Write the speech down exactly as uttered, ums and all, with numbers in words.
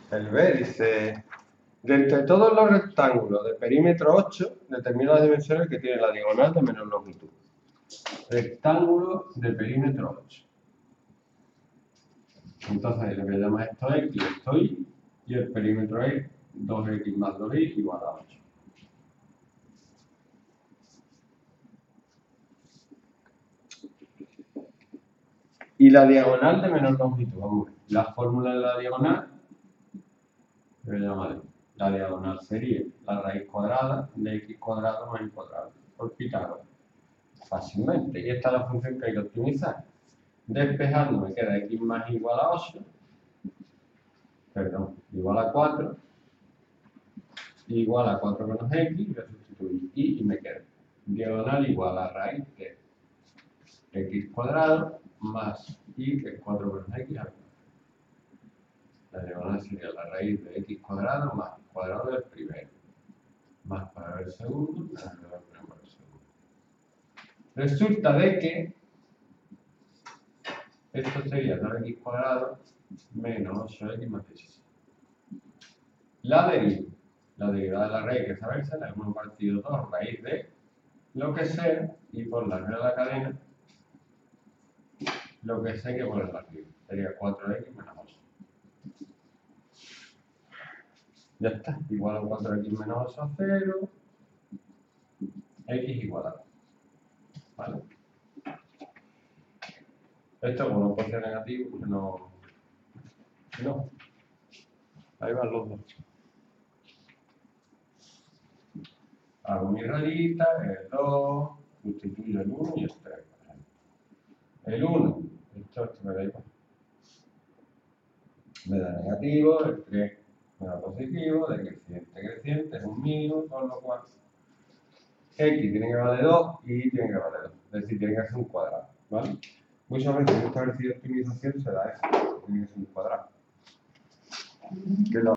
El B dice, de entre todos los rectángulos de perímetro ocho, determina las dimensiones que tiene la diagonal de menor longitud. Rectángulo de perímetro ocho. Entonces le voy a llamar esto X, esto Y, y el perímetro es dos X más dos Y igual a ocho. Y la diagonal de menor longitud, vamos a ver. La fórmula de la diagonal, le voy a llamar, la diagonal sería la raíz cuadrada de X cuadrado más Y cuadrado, por Pitágoras. Fácilmente. Y esta es la función que hay que optimizar. Despejando me queda X más igual a ocho, perdón, igual a cuatro, igual a cuatro menos X, voy a sustituir Y y me queda diagonal igual a raíz de X cuadrado más Y, que es cuatro menos X al cuadrado. La diagonal sería la raíz de X cuadrado más cuadrado del primero, más cuadrado del segundo, más cuadrado del primero del segundo. Resulta de que esto sería nueve X cuadrado menos ocho X más dieciséis. La deriva, la derivada de la raíz, que saberse, la hemos partido dos raíz de lo que sea, y por la regla de la cadena, lo que sé que poner arriba. Sería cuatro X menos ocho. Ya está, igual a cuatro X menos ocho a cero, X igual a dos. ¿Vale? Esto como no puede ser negativo, no. No. Ahí van los dos. Hago mi rayita, el dos, sustituyo el uno y el tres. El uno, esto, esto me da igual. Me da negativo, el tres me da positivo, de creciente creciente es un mínimo, con lo cual X tiene que valer dos y Y tiene que valer dos. Es decir, tiene que ser un cuadrado. ¿Vale? Muchas veces en esta ejercicio de optimización se da eso, tiene que ser un cuadrado. Que lo